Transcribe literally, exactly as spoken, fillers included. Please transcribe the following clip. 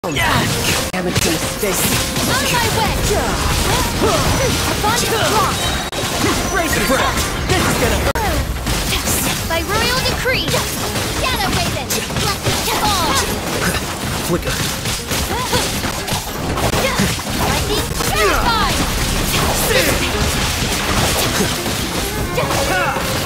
Amateur mistake. On my way! Abundant block! Brace yourself! This is gonna hurt! By royal decree! Shadow Raven! Fall! Flicker. Lightning! Terrified!